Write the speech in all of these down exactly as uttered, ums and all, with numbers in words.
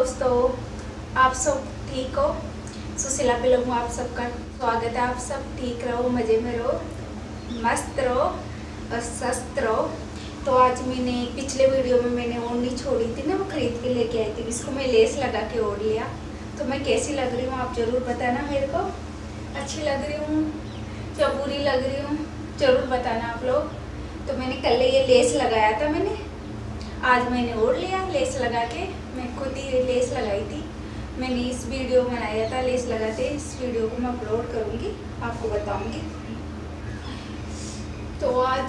दोस्तों, आप सब ठीक हो। सुशीला ब्लॉग में आप सबका स्वागत है। आप सब ठीक रहो, मज़े में रहो, मस्त रहो और स्वस्थ रहो। तो आज मैंने पिछले वीडियो में मैंने ओढ़नी छोड़ी थी ना, वो खरीद के लेके आई थी। इसको मैं लेस लगा के ओढ़ लिया। तो मैं कैसी लग रही हूँ आप ज़रूर बताना मेरे को। अच्छी लग रही हूँ या बुरी लग रही हूँ ज़रूर बताना आप लोग। तो मैंने कल ये लेस लगाया था, मैंने आज मैंने ओढ़ लिया लेस लगा के। मैं खुद ही लेस लगाई थी, मैंने इस वीडियो बनाया था लेस लगाते। इस वीडियो को मैं अपलोड करूँगी, आपको बताऊँगी। तो आज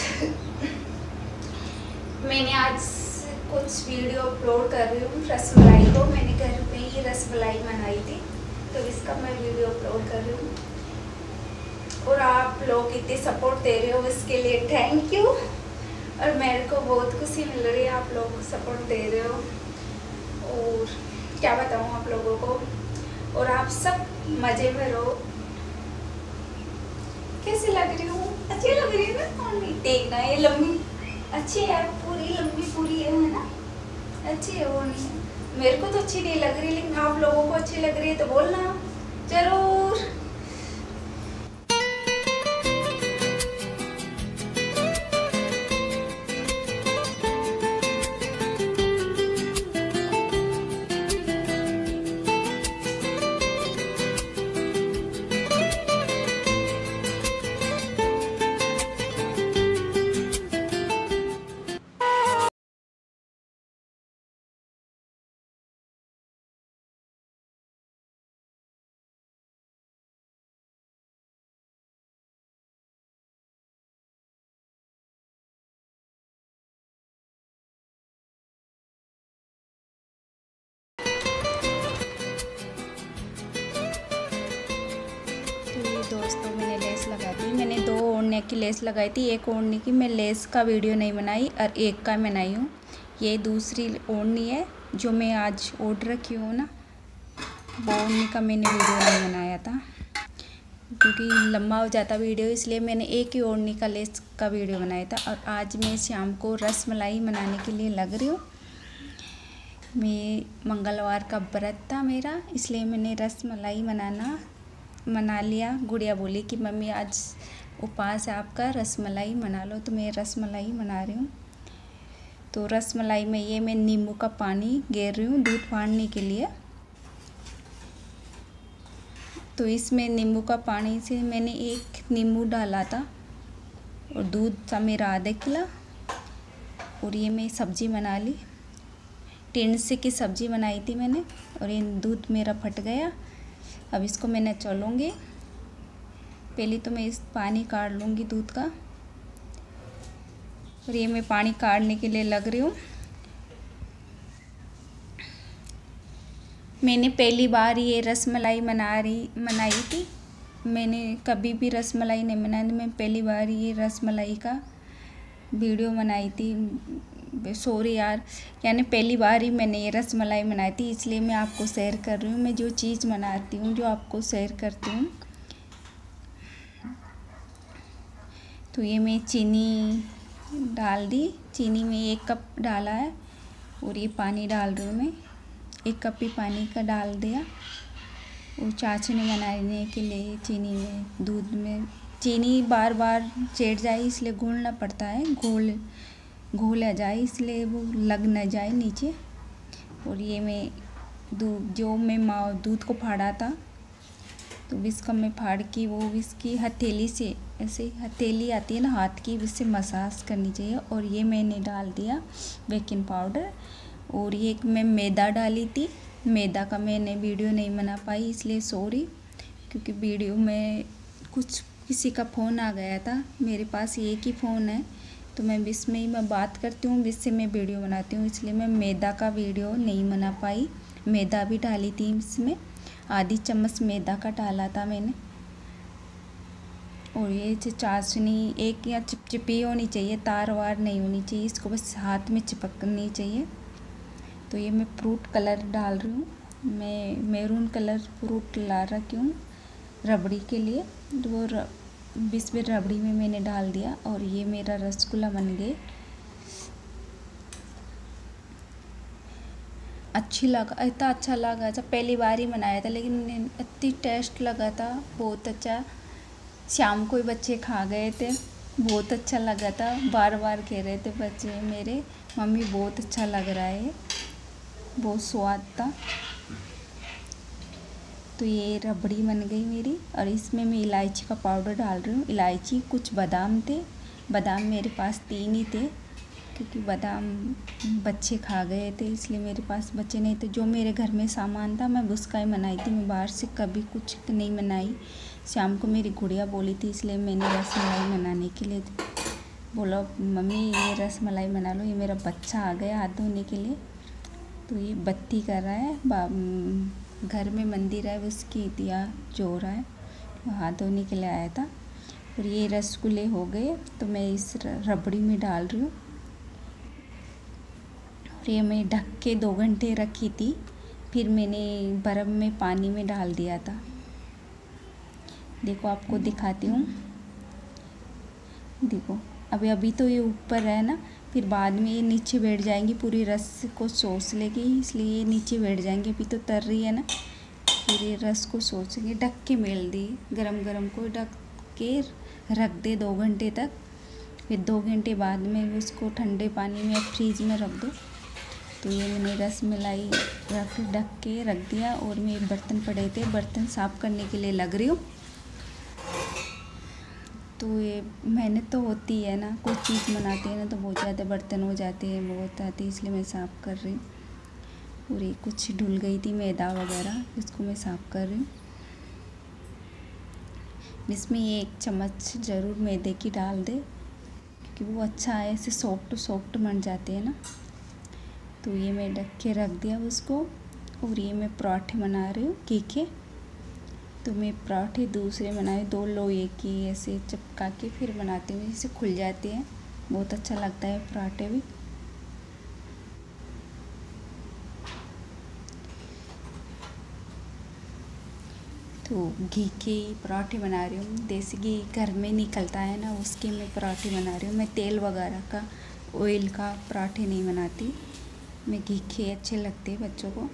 मैंने आज कुछ वीडियो अपलोड कर रही हूँ रसमलाई को। मैंने घर पे ही रसमलाई बनाई थी, तो इसका मैं वीडियो अपलोड कर रही हूँ। और आप लोग इतने सपोर्ट दे रहे हो, इसके लिए थैंक यू। और मेरे को बहुत खुशी मिल रही है, आप लोग सपोर्ट दे रहे हो। और क्या बताऊँ आप लोगों को। और आप सब मज़े में रहो। कैसी लग रही हूँ? अच्छी लग रही है ना? और नहीं देखना, ये लंबी अच्छी है, पूरी लंबी पूरी है है ना, अच्छी है। वो नहीं है, मेरे को तो अच्छी नहीं लग रही, लेकिन आप लोगों को अच्छी लग रही है तो बोलना जरूर। दोस्तों, मैंने लेस लगाई थी। मैंने दो ओढ़ने की लेस लगाई थी। एक ओढ़ने की मैं लेस का वीडियो नहीं बनाई और एक का बनाई हूँ। ये दूसरी ओढ़नी है जो मैं आज ओढ़ रखी हूँ ना, वो ओढ़नी का मैंने वीडियो नहीं बनाया था क्योंकि लंबा हो जाता वीडियो, इसलिए मैंने एक ही ओढ़नी का लेस का वीडियो बनाया था। और आज मैं शाम को रसमलाई बनाने के लिए लग रही हूँ। मैं मंगलवार का व्रत था मेरा, इसलिए मैंने रसमलाई बनाना मना लिया। गुड़िया बोली कि मम्मी आज उपवास है आपका, रसमलाई मना लो। तो मैं रसमलाई बना रही हूँ। तो रसमलाई में ये मैं नींबू का पानी गेर रही हूँ दूध फाड़ने के लिए। तो इसमें नींबू का पानी से मैंने एक नींबू डाला था और दूध था मेरा आधा किलो। और ये मैं सब्ज़ी बना ली, टिंडे की सब्ज़ी बनाई थी मैंने। और ये दूध मेरा फट गया। अब इसको मैं निचोड़ूँगी। पहले तो मैं इस पानी काढ़ लूँगी दूध का। और ये मैं पानी काढ़ने के लिए लग रही हूँ। मैंने पहली बार ये रसमलाई बना रही बनाई थी। मैंने कभी भी रसमलाई नहीं बनाई, मैं पहली बार ये रसमलाई का वीडियो बनाई थी। सॉरी यार, यानी पहली बार ही मैंने ये रसमलाई बनाई थी, इसलिए मैं आपको शेयर कर रही हूँ। मैं जो चीज़ बनाती हूँ, जो आपको शेयर करती हूँ। तो ये मैं चीनी डाल दी, चीनी में एक कप डाला है। और ये पानी डाल रही हूँ मैं, एक कप ही पानी का डाल दिया। और चाशनी बनाने के लिए चीनी में, दूध में चीनी बार बार चढ़ जाए इसलिए घोलना पड़ता है, घोल घोला जाए इसलिए वो लग न जाए नीचे। और ये मैं दूध जो मैं माँ दूध को फाड़ा था, तो इसका मैं फाड़ की वो इसकी हथेली से, ऐसे हथेली आती है ना हाथ की, इससे मसाज करनी चाहिए। और ये मैंने डाल दिया बेकिंग पाउडर। और ये एक मैं मैदा डाली थी, मैदा का मैंने वीडियो नहीं बना पाई इसलिए सॉरी, क्योंकि वीडियो में कुछ किसी का फ़ोन आ गया था। मेरे पास एक ही फ़ोन है, तो मैं इसमें ही मैं बात करती हूँ, इससे मैं वीडियो बनाती हूँ, इसलिए मैं मैदा का वीडियो नहीं बना पाई। मैदा भी डाली थी इसमें, आधी चम्मच मैदा का डाला था मैंने। और ये चाशनी एक या चिपचिपी होनी चाहिए, तार वार नहीं होनी चाहिए, इसको बस हाथ में चिपकनी चाहिए। तो ये मैं फ्रूट कलर डाल रही हूँ, मैं मैरून कलर फ्रूट ला रखी हूँ रबड़ी के लिए। तो वो बीस में रबड़ी में मैंने डाल दिया। और ये मेरा रसगुल्ला बन गए। अच्छी लगा, इतना अच्छा लगा था, पहली बार ही बनाया था लेकिन इतनी टेस्ट लगा था, बहुत अच्छा। शाम को ही बच्चे खा गए थे, बहुत अच्छा लगा था, बार बार कह रहे थे बच्चे मेरे, मम्मी बहुत अच्छा लग रहा है, बहुत स्वाद था। तो ये रबड़ी बन गई मेरी, और इसमें मैं इलायची का पाउडर डाल रही हूँ। इलायची, कुछ बादाम थे, बादाम मेरे पास तीन ही थे क्योंकि बादाम बच्चे खा गए थे, इसलिए मेरे पास बच्चे नहीं थे। जो मेरे घर में सामान था मैं उसका ही बनाई थी, मैं बाहर से कभी कुछ नहीं बनाई। शाम को मेरी गुड़िया बोली थी, इसलिए मैंने रसमलाई बनाने के लिए बोला, मम्मी ये रसमलाई बना लो। ये मेरा बच्चा आ गया हाथ धोने के लिए, तो ये बत्ती कर रहा है, घर में मंदिर है उसकी दिया जो रहा है, वो हाथ धोने के लिए आया था। और ये रसगुल्ले हो गए, तो मैं इस रबड़ी में डाल रही हूँ। और ये मैं ढक के दो घंटे रखी थी, फिर मैंने बर्फ़ में पानी में डाल दिया था। देखो आपको दिखाती हूँ, देखो अभी अभी तो ये ऊपर है ना, फिर बाद में ये नीचे बैठ जाएंगी, पूरी रस को सोच लेगी, इसलिए ये नीचे बैठ जाएंगे। अभी तो तर रही है ना, फिर ये रस को सोचेंगे। ढक के मेल दी, गरम गरम को ढक के रख दे दो घंटे तक, फिर दो घंटे बाद में उसको ठंडे पानी में फ्रीज में रख दो। तो ये मैंने रसमलाई रख ढक के रख दिया, और मैं बर्तन पड़े थे, बर्तन साफ़ करने के लिए लग रही हूँ। तो ये मेहनत तो होती है ना, कोई चीज़ बनाते हैं ना तो बहुत ज़्यादा बर्तन हो जाते हैं, बहुत आते हैं, इसलिए मैं साफ़ कर रही हूँ। और ये कुछ ढुल गई थी मैदा वगैरह, इसको मैं साफ़ कर रही हूँ। इसमें ये एक चम्मच ज़रूर मैदे की डाल दे, क्योंकि वो अच्छा है, ऐसे सॉफ्ट सॉफ्ट बन जाते हैं ना। तो ये मैं ढक के रख दिया उसको, और ये मैं पराठे बना रही हूँ घी के। तो मैं पराठे दूसरे बनाए, दो लोहे की ऐसे चिपका के फिर बनाती हूँ, जिससे खुल जाते हैं, बहुत अच्छा लगता है पराठे भी। तो घी के पराठे बना रही हूँ, देसी घी घर में निकलता है ना, उसके मैं पराठे बना रही हूँ। मैं तेल वगैरह का, ऑयल का पराठे नहीं बनाती, मैं घी के अच्छे लगते हैं बच्चों को।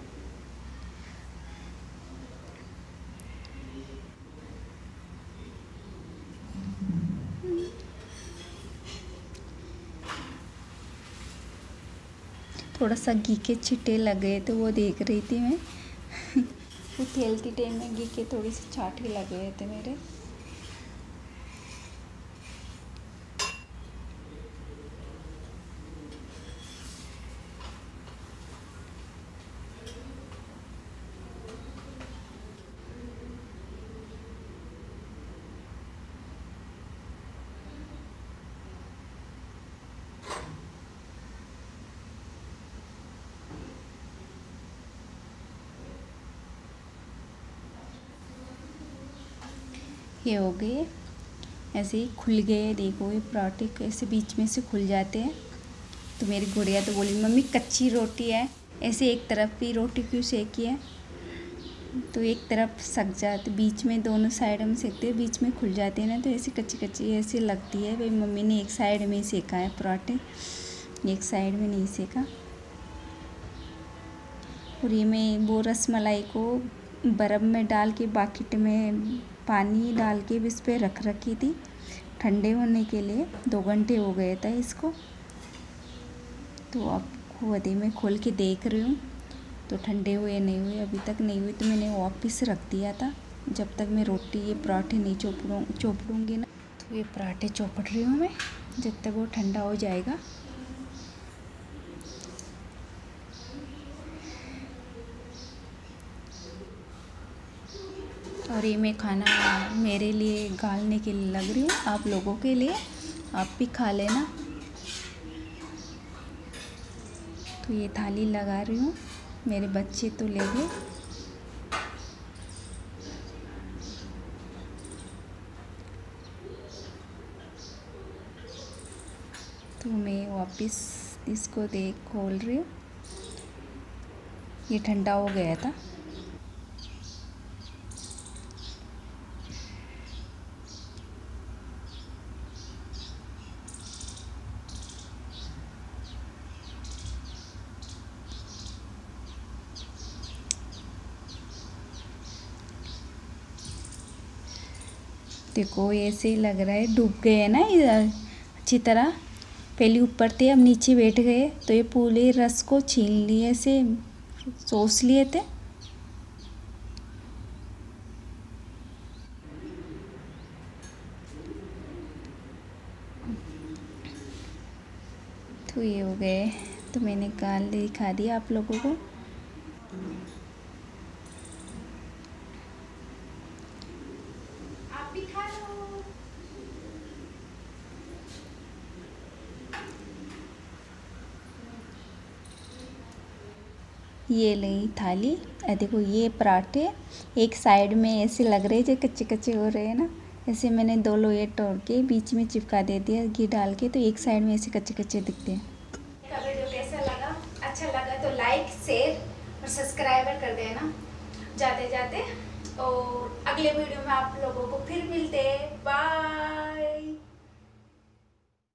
थोड़ा सा घी के छिट्टे लग गए तो वो देख रही थी मैं वो खेलती टाइम में घी के थोड़ी सी छाँटे लग गए थे मेरे। ये हो गए, ऐसे ही खुल गए, देखो ये पराठे कैसे बीच में से खुल जाते हैं। तो मेरी गुड़िया तो बोली, मम्मी कच्ची रोटी है, ऐसे एक तरफ भी रोटी क्यों सेकी है? तो एक तरफ सक जाते, बीच में दोनों साइड में सेकते हैं, बीच में खुल जाते हैं ना, तो ऐसी कच्ची कच्ची ऐसी लगती है। भाई मम्मी ने एक साइड में ही सेका है पराठे, एक साइड में नहीं सेका। और ये मैं वो रसमलाई को बर्फ़ में डाल के बाकेट में पानी डाल के इस पर रख रखी थी ठंडे होने के लिए, दो घंटे हो गए था इसको। तो अब खुद में खोल के देख रही हूँ, तो ठंडे हुए नहीं हुए, अभी तक नहीं हुए, तो मैंने वापस रख दिया था। जब तक मैं रोटी ये पराठे नहीं चोपड़ूँ चोपड़ूँगी ना, तो ये पराठे चोपड़ रही हूँ मैं, जब तक वो ठंडा हो जाएगा। और ये मैं खाना मेरे लिए गालने के लिए लग रही हूँ, आप लोगों के लिए, आप भी खा लेना। तो ये थाली लगा रही हूँ, मेरे बच्चे तो ले गए। तो मैं वापस इसको देख खोल रही हूँ, ये ठंडा हो गया था। देखो ऐसे लग रहा है डूब गए है ना इधर अच्छी तरह। पहले ऊपर थे अब नीचे बैठ गए, तो ये पूरे रस को छीन लिए से सोच लिए थे। तो ये हो गए, तो मैंने निकाल दिखा दिया आप लोगों को। आप भी खा लो। ये ली थाली। देखो ये पराठे एक साइड में ऐसे लग रहे जो कच्चे कच्चे हो रहे हैं ना, ऐसे मैंने दो लोहे तोड़ के बीच में चिपका दे दिया घी डाल के, तो एक साइड में ऐसे कच्चे कच्चे दिखते हैं। का वीडियो कैसा लगा? अच्छा लगा तो लाइक शेयर और सब्सक्राइबर कर देना जाते जाते, और अगले वीडियो में आप लोगों को फिर मिलते हैं। बाय।